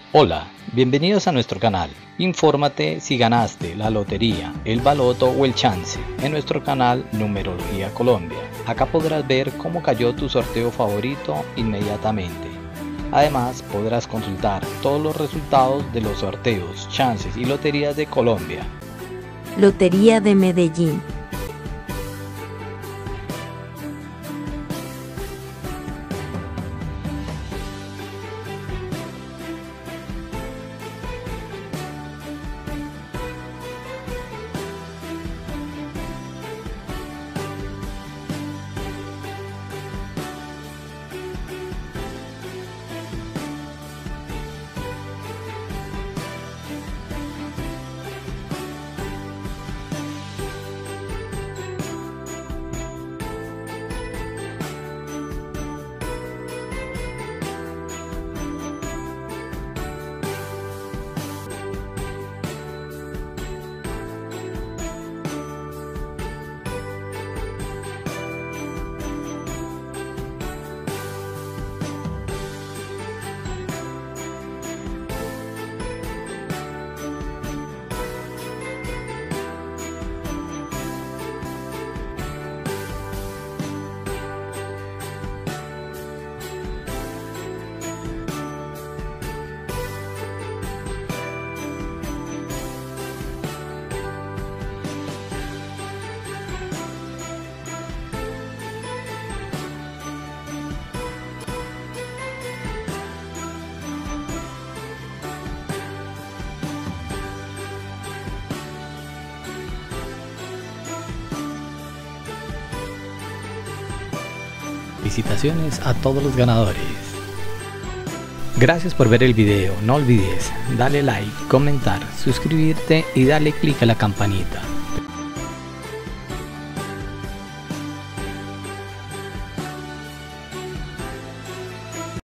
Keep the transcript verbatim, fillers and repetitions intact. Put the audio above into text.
Hola, bienvenidos a nuestro canal. Infórmate si ganaste la lotería, el baloto o el chance en nuestro canal Numerología Colombia. Acá podrás ver cómo cayó tu sorteo favorito inmediatamente. Además, podrás consultar todos los resultados de los sorteos, chances y loterías de Colombia. Lotería de Medellín. Felicitaciones a todos los ganadores. Gracias por ver el video. No olvides darle like, comentar, suscribirte y darle clic a la campanita.